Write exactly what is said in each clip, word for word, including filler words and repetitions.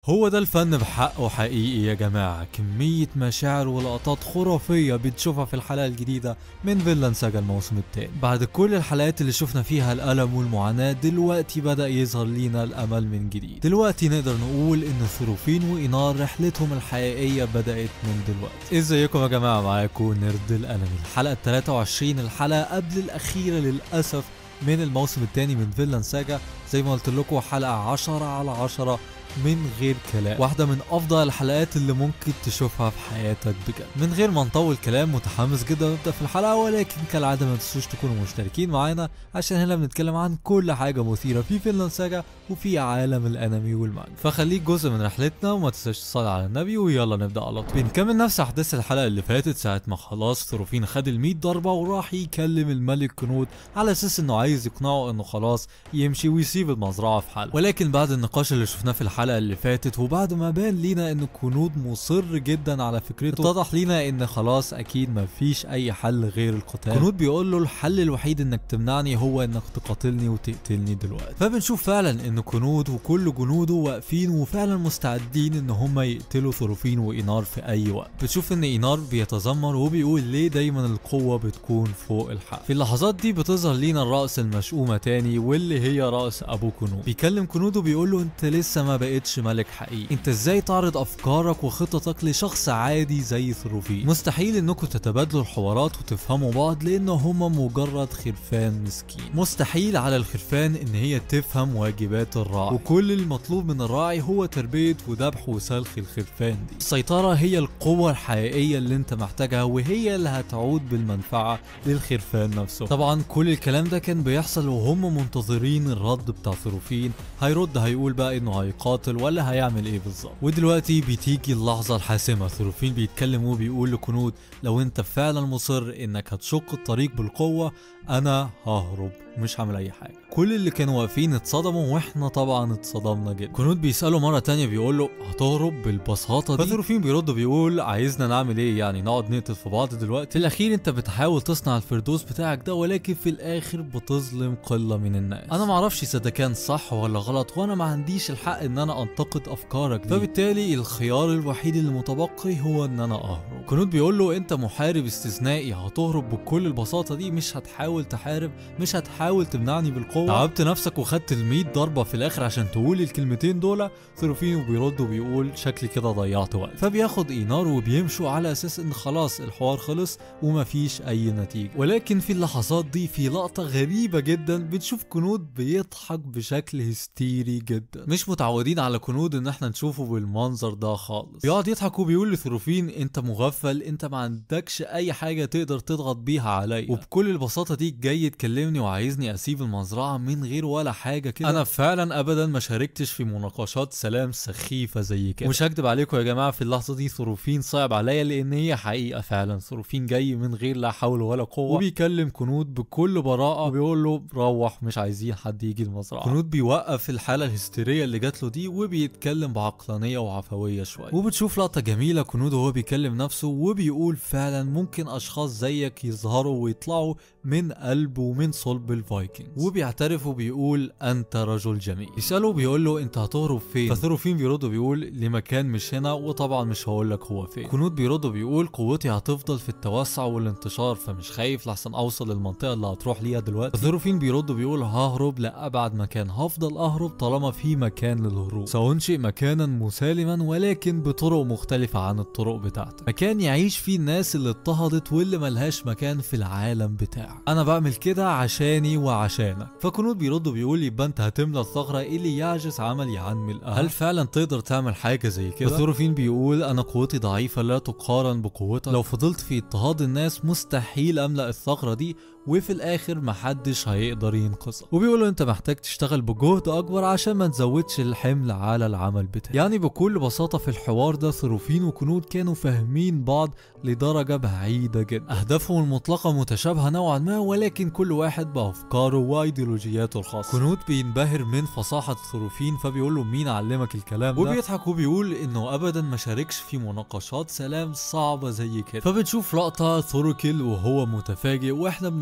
هو ده الفن بحقه حقيقي يا جماعة، كمية مشاعر ولقطات خرافية بتشوفها في الحلقة الجديدة من فينلاند ساجا الموسم الثاني. بعد كل الحلقات اللي شفنا فيها الألم والمعاناة، دلوقتي بدأ يظهر لينا الأمل من جديد. دلوقتي نقدر نقول إن ثروفين وإينار رحلتهم الحقيقية بدأت من دلوقتي. ازيكم يا جماعة، معاكم نرد الأنمي، الحلقة الثالثة وعشرين، الحلقة قبل الأخيرة للأسف من الموسم الثاني من فينلاند ساجا. زي ما قلت لكم حلقة عشرة على عشرة من غير كلام، واحدة من أفضل الحلقات اللي ممكن تشوفها في حياتك بجد. من غير ما نطول كلام، متحمس جدا نبدأ في الحلقة، ولكن كالعادة ما تنسوش تكونوا مشتركين معانا عشان هنا بنتكلم عن كل حاجة مثيرة في فينلاند ساجا وفي عالم الأنمي والمانجا، فخليك جزء من رحلتنا وما تنساش تصلي على النبي. ويلا نبدأ على طول. بنكمل نفس أحداث الحلقة اللي فاتت، ساعة ما خلاص ثروفين خد المية ضربة وراح يكلم الملك كنود على أساس إنه عايز يقنعه إنه خلاص يمشي ويسيب المزرعة في حالها. ولكن بعد النقاش اللي شفناه في الحلقة اللي فاتت، وبعد ما بان لينا ان كنود مصر جدا على فكرته، اتضح لينا ان خلاص اكيد ما فيش اي حل غير القتال. كنود بيقول له الحل الوحيد انك تمنعني هو انك تقاتلني وتقتلني دلوقتي. فبنشوف فعلا ان كنود وكل جنوده واقفين وفعلا مستعدين ان هم يقتلوا ثروفين واينار في اي وقت. بتشوف ان اينار بيتذمر وبيقول ليه دايما القوة بتكون فوق الحق. في اللحظات دي بتظهر لينا الرأس المشؤومة تاني، واللي هي رأس ابو كنود. بيكلم كنود وبيقول له انت لسه ما بقتش ملك حقيقي، انت ازاي تعرض افكارك وخططك لشخص عادي زي ثروفين؟ مستحيل انكم تتبادلوا الحوارات وتفهموا بعض لان هما مجرد خرفان مسكين. مستحيل على الخرفان ان هي تفهم واجبات الراعي، وكل المطلوب من الراعي هو تربية وذبح وسلخ الخرفان دي. السيطرة هي القوة الحقيقية اللي انت محتاجها، وهي اللي هتعود بالمنفعة للخرفان نفسه. طبعا كل الكلام ده كان بيحصل وهم منتظرين الرد بتاع ثروفين، هيرد هيقول بقى انه هيقاتل ولا هيعمل ايه بالظبط. ودلوقتي بتيجي اللحظه الحاسمه، ثروفين بيتكلم وبيقول لكنود لو انت فعلا مصر انك هتشق الطريق بالقوه، انا ههرب مش هعمل اي حاجه. كل اللي كانوا واقفين اتصدموا، واحنا طبعا اتصدمنا جدا. كنود بيساله مره تانية بيقول له هتهرب بالبساطه دي؟ فثروفين بيرد بيقول عايزنا نعمل ايه يعني، نقعد نقتل في بعض دلوقتي؟ في الاخير انت بتحاول تصنع الفردوس بتاعك ده، ولكن في الاخر بتظلم قله من الناس. انا معرفش اذا كان صح ولا غلط، وانا ما عنديش الحق ان انا انتقد افكارك دي، فبالتالي الخيار الوحيد المتبقي هو ان انا اهرب. كنود بيقول له انت محارب استثنائي، هتهرب بكل البساطه دي؟ مش هتحاول تحارب؟ مش هتحاول تمنعني بالقوه؟ تعبت نفسك وخدت المية ضربه في الاخر عشان تقول الكلمتين دول؟ ثروفين بيرد وبيقول شكلي كده ضيعت وقت. فبياخد اينار وبيمشوا على اساس ان خلاص الحوار خلص ومفيش اي نتيجه. ولكن في اللحظات دي في لقطه غريبه جدا، بتشوف كنود بيضحك بشكل هستيري جدا. مش متعودين على كنود ان احنا نشوفه بالمنظر ده خالص. بيقعد يضحك وبيقول لثروفين انت مغفل، انت ما عندكش اي حاجه تقدر تضغط بيها عليا، وبكل البساطه دي جاي تكلمني وعايزني اسيب المزرعه من غير ولا حاجه كده؟ انا فعلا ابدا ما شاركتش في مناقشات سلام سخيفه زي كده. مش هكدب عليكم يا جماعه، في اللحظه دي ثروفين صعب عليا، لان هي حقيقه فعلا ثروفين جاي من غير لا حول ولا قوه، وبيكلم كنود بكل براءه وبيقول له روح مش عايزين حد يجي المزرعه. كنود بيوقف الحاله الهستيريه اللي جات له دي وبيتكلم بعقلانيه وعفويه شويه. وبتشوف لقطه جميله كنود وهو بيكلم نفسه وبيقول فعلا ممكن اشخاص زيك يظهروا ويطلعوا من قلب ومن صلب الفايكنجز. وبيعترف وبيقول انت رجل جميل. يساله بيقول له انت هتهرب فين؟ فثروفين بيرد وبيقول لمكان مش هنا، وطبعا مش هقول لك هو فين. كنود بيرد وبيقول قوتي هتفضل في التوسع والانتشار، فمش خايف لحسن اوصل للمنطقه اللي هتروح ليها دلوقتي. فثروفين بيرد وبيقول ههرب لابعد مكان، هفضل اهرب طالما في مكان للهروب. سأنشئ مكانا مسالما ولكن بطرق مختلفه عن الطرق بتاعتك، مكان يعيش فيه الناس اللي اضطهدت واللي ملهاش مكان في العالم بتاعك. انا بعمل كده عشاني وعشانك. فكنود بيرد وبيقول يبقى انت هتملى الثغره اللي يعجز عملي عن ملئها. هل فعلا تقدر تعمل حاجه زي كده؟ ثروفين بيقول انا قوتي ضعيفه لا تقارن بقوتك، لو فضلت في اضطهاد الناس مستحيل املا الثغره دي، وفي الاخر محدش هيقدر ينقذك. وبيقولوا انت محتاج تشتغل بجهد اكبر عشان ما تزودش الحمل على العمل بتاعك. يعني بكل بساطه في الحوار ده ثروفين وكنود كانوا فاهمين بعض لدرجه بعيده جدا. اهدافهم المطلقه متشابهه نوعا ما، ولكن كل واحد بافكاره وايديولوجياته الخاصه. كنود بينبهر من فصاحه ثروفين فبيقول له مين علمك الكلام ده؟ وبيضحك وبيقول انه ابدا ما شاركش في مناقشات سلام صعبه زي كده. فبنشوف لقطه ثوركل وهو متفاجئ واحنا بن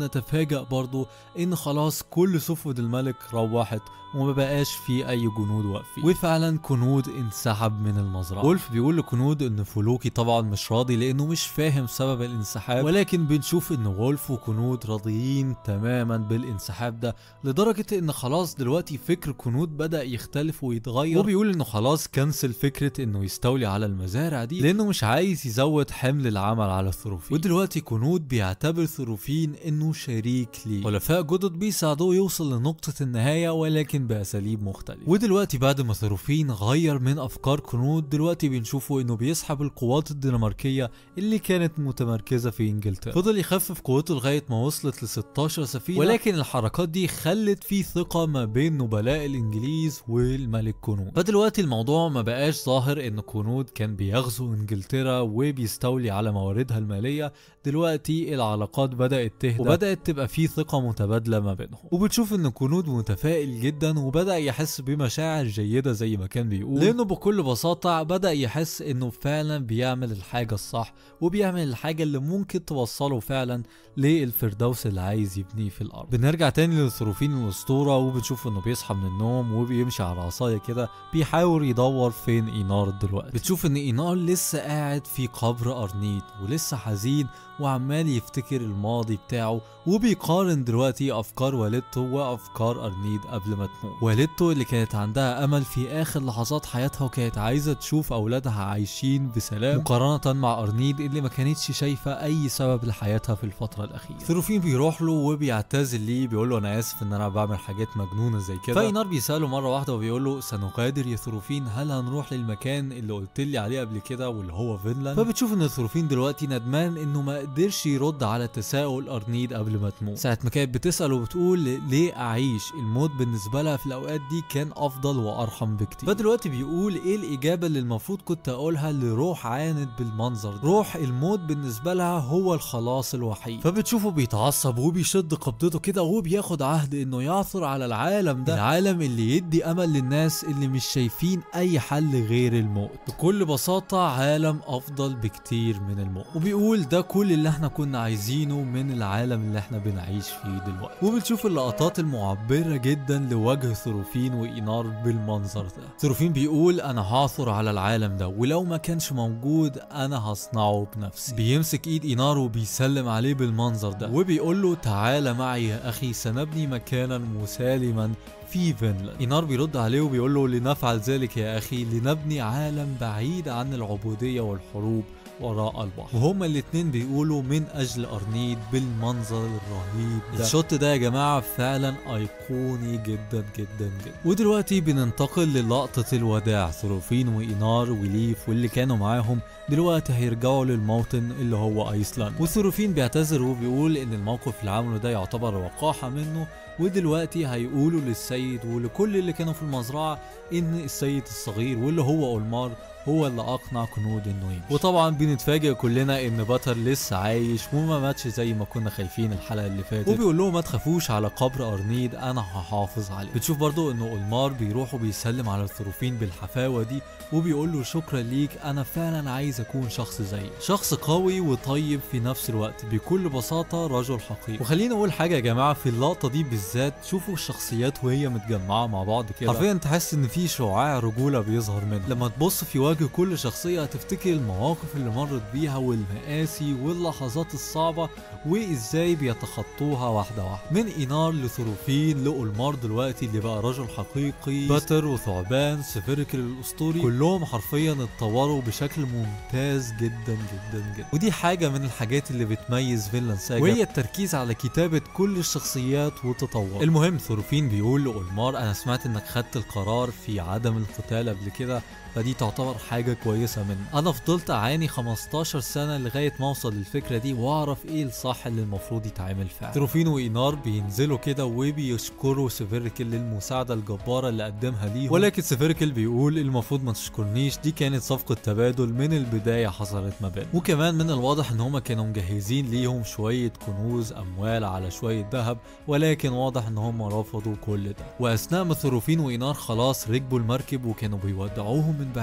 بنتفاجأ برضو ان خلاص كل سفن الملك روحت وما بقاش في اي جنود واقفين، وفعلا كنود انسحب من المزرعه. وولف بيقول لكنود ان فلوكي طبعا مش راضي لانه مش فاهم سبب الانسحاب، ولكن بنشوف ان وولف وكنود راضيين تماما بالانسحاب ده، لدرجه ان خلاص دلوقتي فكر كنود بدا يختلف ويتغير، وبيقول انه خلاص كنسل فكره انه يستولي على المزارع دي لانه مش عايز يزود حمل العمل على ثروفين. ودلوقتي كنود بيعتبر ثروفين انه شريك ليه، حلفاء جدد بيساعدوه يوصل لنقطه النهايه ولكن باساليب مختلفه. ودلوقتي بعد ما ثروفين غير من افكار كنود، دلوقتي بنشوفه انه بيسحب القوات الدنماركيه اللي كانت متمركزه في انجلترا. فضل يخفف قوته لغايه ما وصلت ل ستاشر سفينه، ولكن الحركات دي خلت في ثقه ما بين نبلاء الانجليز والملك كنود. فدلوقتي الموضوع ما بقاش ظاهر ان كنود كان بيغزو انجلترا وبيستولي على مواردها الماليه، دلوقتي العلاقات بدات تهدى وبدات تبقى في ثقه متبادله ما بينهم. وبتشوف ان كنود متفائل جدا وبدا يحس بمشاعر جيده زي ما كان بيقول، لانه بكل بساطه بدا يحس انه فعلا بيعمل الحاجه الصح وبيعمل الحاجه اللي ممكن توصله فعلا للفردوس اللي عايز يبنيه في الارض. بنرجع تاني لثروفين الاسطوره وبنشوف انه بيصحى من النوم وبيمشي على عصايه كده بيحاول يدور فين اينار دلوقتي. بتشوف ان اينار لسه قاعد في قبر ارنيد ولسه حزين وعمال يفتكر الماضي بتاعه، وبيقارن دلوقتي افكار والدته وافكار ارنيد قبل ما تموت. والدته اللي كانت عندها امل في اخر لحظات حياتها وكانت عايزه تشوف اولادها عايشين بسلام، مقارنه مع ارنيد اللي ما كانتش شايفه اي سبب لحياتها في الفتره الاخيره. ثروفين بيروح له وبيعتذر ليه، بيقول له انا اسف ان انا بعمل حاجات مجنونه زي كده. فاينار بيساله مره واحده وبيقول له سنغادر يا ثروفين، هل هنروح للمكان اللي قلت لي عليه قبل كده واللي هو فينلاند؟ فبتشوف ان ثروفين دلوقتي ندمان انه ما قدرش يرد على تساؤل ارنيد قبل ما تموت، ساعه ما كانت بتساله وبتقول ليه اعيش، الموت بالنسبه لها في الاوقات دي كان افضل وارحم بكتير. فدلوقتي بيقول ايه الاجابه اللي المفروض كنت اقولها لروح عاند بالمنظر ده؟ روح الموت بالنسبه لها هو الخلاص الوحيد. فبتشوفه بيتعصب وبيشد قبضته كده وبياخد عهد انه يعثر على العالم ده، العالم اللي يدي امل للناس اللي مش شايفين اي حل غير الموت. بكل بساطه عالم افضل بكتير من الموت، وبيقول ده كل اللي احنا كنا عايزينه من العالم اللي احنا بنعيش فيه دلوقتي. وبنشوف اللقطات المعبره جدا لوجه ثروفين واينار بالمنظر ده. ثروفين بيقول انا هعثر على العالم ده ولو ما كانش موجود انا هصنعه بنفسي. بيمسك ايد اينار وبيسلم عليه بالمنظر ده وبيقول له تعالى معي يا اخي سنبني مكانا مسالما في فينلاند. اينار بيرد عليه وبيقول له لنفعل ذلك يا اخي، لنبني عالم بعيد عن العبوديه والحروب وراء البحر. وهما الاتنين بيقولوا من اجل ارنيد بالمنظر الرهيب ده. الشوت ده يا جماعه فعلا ايقوني جدا جدا جدا. ودلوقتي بننتقل للقطه الوداع، ثروفين واينار وليف واللي كانوا معاهم دلوقتي هيرجعوا للموطن اللي هو ايسلاند. وثروفين بيعتذر وبيقول ان الموقف اللي عمله ده يعتبر وقاحه منه، ودلوقتي هيقولوا للسيد ولكل اللي كانوا في المزرعه ان السيد الصغير واللي هو اولمار هو اللي اقنع كنود انه يمشي. وطبعا بنتفاجئ كلنا ان باتر لسه عايش وما ماتش زي ما كنا خايفين الحلقه اللي فاتت، وبيقول لهم ما تخافوش على قبر ارنيد انا هحافظ عليه. بتشوف برضو انه اولمار بيروح وبيسلم على الثروفين بالحفاوه دي وبيقول له شكرا ليك، انا فعلا عايز اكون شخص زيك، شخص قوي وطيب في نفس الوقت، بكل بساطه رجل حقيقي. وخلينا اقول حاجه يا جماعه في اللقطه دي بالذات، شوفوا الشخصيات وهي متجمعه مع بعض كده، حرفيا تحس ان في شعاع رجوله بيظهر منها. لما تبص في وجه كل شخصيه هتفتكر المواقف اللي مرت بيها والمآسي واللحظات الصعبه وازاي بيتخطوها واحده واحده، من اينار لثروفين لاولمار دلوقتي اللي بقى رجل حقيقي، باتر وثعبان سفيركل الاسطوري، كلهم حرفيا اتطوروا بشكل ممتاز جدا جدا جدا. ودي حاجه من الحاجات اللي بتميز فينلاند ساجا، وهي التركيز على كتابه كل الشخصيات وتطور. المهم ثروفين بيقول لاولمار انا سمعت انك خدت القرار في عدم القتال قبل كده، فدي تعتبر حاجة كويسة مني. أنا فضلت أعاني خمستاشر سنة لغاية ما أوصل للفكرة دي وأعرف إيه الصح اللي المفروض يتعمل فعلا. ثروفين وإينار بينزلوا كده وبيشكروا سفيركل للمساعدة الجبارة اللي قدمها ليهم، ولكن سفيركل بيقول المفروض ما تشكرنيش، دي كانت صفقة تبادل من البداية حصلت ما بينهم. وكمان من الواضح إن هما كانوا مجهزين ليهم شوية كنوز أموال على شوية ذهب، ولكن واضح إن هما رفضوا كل ده. وأثناء ما ثروفين وإينار خلاص ركبوا المركب وكانوا بيودعوهم من بعيد كده،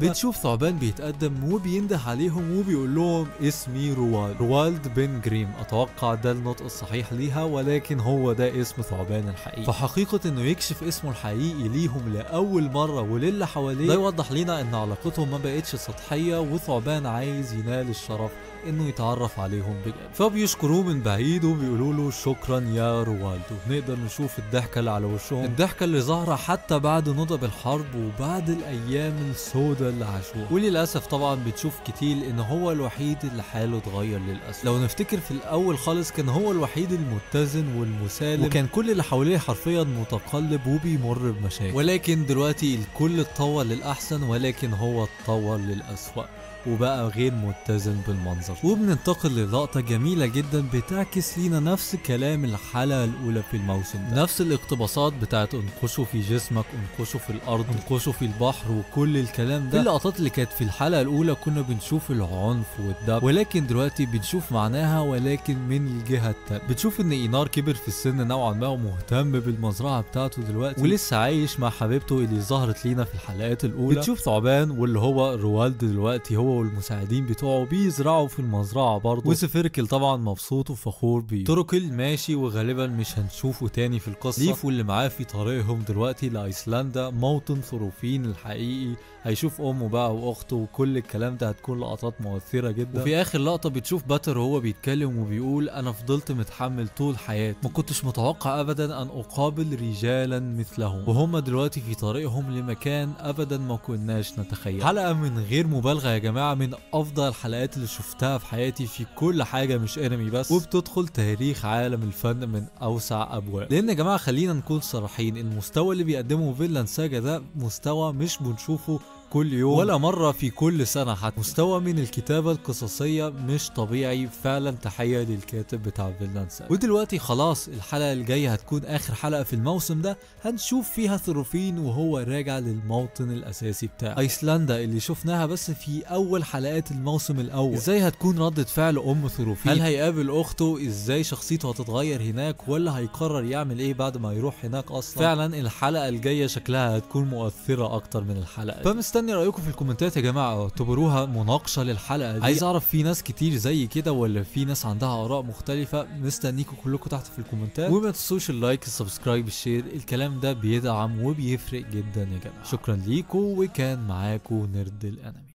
بتشوف ثعبان بيتقدم وبينده عليهم وبيقول لهم اسمي روالد روالد بن جريم، اتوقع ده النطق الصحيح ليها، ولكن هو ده اسم ثعبان الحقيقي. فحقيقة انه يكشف اسمه الحقيقي ليهم لاول مرة وللي حواليه ده يوضح لنا ان علاقتهم ما بقتش سطحية، وثعبان عايز ينال الشرف انه يتعرف عليهم بجد. فبيشكروه من بعيد وبيقولوا له شكرا يا روالد، وبنقدر نشوف الضحكه اللي على وشهم، الضحكه اللي ظاهره حتى بعد نضب الحرب وبعد الايام السوداء اللي عاشوها. وللاسف طبعا بتشوف كتيل ان هو الوحيد اللي حاله اتغير للاسف. لو نفتكر في الاول خالص كان هو الوحيد المتزن والمسالم، وكان كل اللي حواليه حرفيا متقلب وبيمر بمشاكل، ولكن دلوقتي الكل اتطور للاحسن، ولكن هو اتطور للاسوأ وبقى غير متزن بالمنظر. وبننتقل للقطة جميلة جدا بتعكس لينا نفس كلام الحلقة الأولى في الموسم ده، نفس الاقتباسات بتاعت انقشوا في جسمك، انقشوا في الأرض، انقشوا في البحر، وكل الكلام ده. اللقطات اللي كانت في الحلقة الأولى كنا بنشوف العنف والدب، ولكن دلوقتي بنشوف معناها ولكن من الجهة التانية. بتشوف إن إينار كبر في السن نوعا ما ومهتم بالمزرعة بتاعته دلوقتي، ولسه عايش مع حبيبته اللي ظهرت لينا في الحلقات الأولى. بتشوف ثعبان واللي هو روالد دلوقتي هو والمساعدين بتوعه بيزرعوا في المزرعه برضه، وسفيركل طبعا مبسوط وفخور بيه. توركل ماشي وغالبا مش هنشوفه تاني في القصه. ليف واللي معاه في طريقهم دلوقتي لايسلندا موطن ثروفين الحقيقي، هيشوف امه بقى واخته وكل الكلام ده، هتكون لقطات مؤثره جدا. وفي اخر لقطه بتشوف باتر وهو بيتكلم وبيقول انا فضلت متحمل طول حياتي، ما كنتش متوقع ابدا ان اقابل رجالا مثلهم، وهم دلوقتي في طريقهم لمكان ابدا ما كناش نتخيل. حلقه من غير مبالغه يا جماعه من افضل الحلقات اللي شفتها في حياتي في كل حاجه، مش انمي بس، وبتدخل تاريخ عالم الفن من اوسع ابواب. لان يا جماعه خلينا نكون صريحين، المستوى اللي بيقدمه فينلاند ساجا ده مستوى مش بنشوفه كل يوم ولا مرة في كل سنة، حتى مستوى من الكتابة القصصية مش طبيعي فعلا. تحية للكاتب بتاع فينلاند ساجا. ودلوقتي خلاص الحلقة الجاية هتكون آخر حلقة في الموسم ده، هنشوف فيها ثروفين وهو راجع للموطن الأساسي بتاعه ايسلندا اللي شفناها بس في أول حلقات الموسم الأول. ازاي هتكون ردة فعل أم ثروفين؟ هل هيقابل أخته؟ ازاي شخصيته هتتغير هناك؟ ولا هيقرر يعمل ايه بعد ما يروح هناك أصلا؟ فعلا الحلقة الجاية شكلها هتكون مؤثرة أكتر من الحلقة. فمستني رايكم في الكومنتات يا جماعه، اعتبروها مناقشه للحلقه دي. عايز اعرف في ناس كتير زي كده ولا في ناس عندها اراء مختلفه؟ مستنيكم كلكم تحت في الكومنتات، وما تنسوش اللايك السبسكرايب الشير، الكلام ده بيدعم وبيفرق جدا يا جماعه. شكرا ليكم، وكان معاكم نرد الانمي.